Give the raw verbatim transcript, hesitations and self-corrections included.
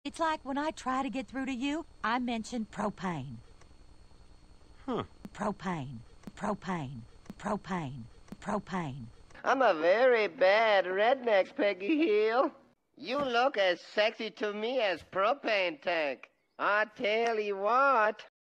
It's like when I try to get through to you, I mention propane. Huh. Propane. Propane. Propane. Propane. I'm a very bad redneck, Peggy Hill. You look as sexy to me as Propane Tank. I tell you what.